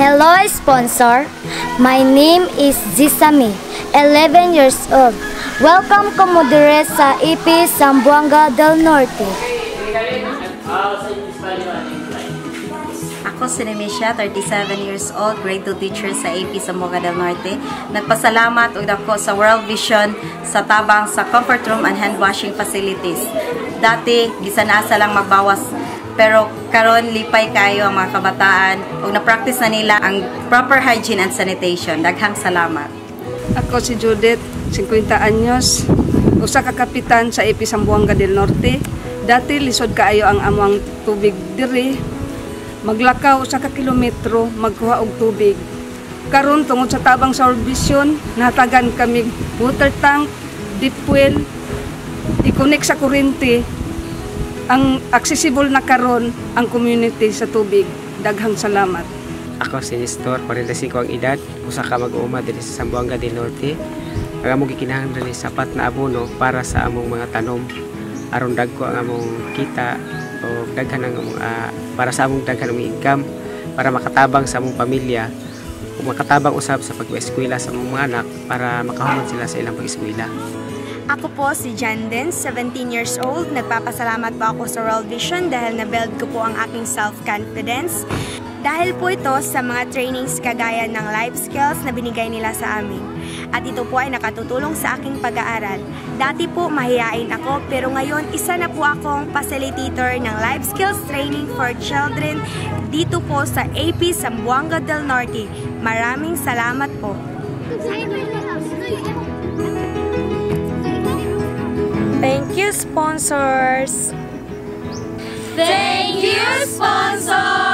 Hello, sponsor. My name is Zisami, 11 years old. Welcome ko mo dire sa AP Zamboanga del Norte. Ako si Nemesia, 37 years old, grade 2 teacher sa AP Zamboanga del Norte. Nagpasalamat og dako sa World Vision sa tabang sa comfort room and hand washing facilities. Dati gisanasa lang magbawas, pero karon lipay kayo ang mga kabataan ug na-practice na nila ang proper hygiene and sanitation. Daghang salamat. Ako si Judith, 50 anyos, usa ka kapitan sa AP Zamboanga del Norte. Dati lisod kaayo ang among tubig diri. Maglakaw usa ka kilometro magkuha og tubig. Karon tungod sa tabang sa World Vision, natagan kami water tank, deep well, i-connect sa kuryente. Ang accessible na karon ang community sa tubig. Daghang salamat. Ako si Nestor, 45 ang edad, usa ka mag-uuma diri sa Zamboanga del Norte. Ang among gikinahanglan ni sapat na abono para sa among mga tanom. Aron dagko ang among kita o daghan ang among para sa among daghan ang income para makatabang sa among pamilya o makatabang usab sa pag-eskwela sa among mga anak para makahumon sila sa ilang pag-eskwela. Ako po si Janden, 17 years old. Nagpapasalamat po ako sa World Vision dahil na-build ko po ang aking self-confidence. Dahil po ito sa mga trainings kagaya ng life skills na binigay nila sa amin. At ito po ay nakatutulong sa aking pag-aaral. Dati po mahihain ako pero ngayon isa na po akong facilitator ng life skills training for children dito po sa AP Zamboanga del Norte. Maraming salamat po. Thank you, sponsors! Thank you, sponsors!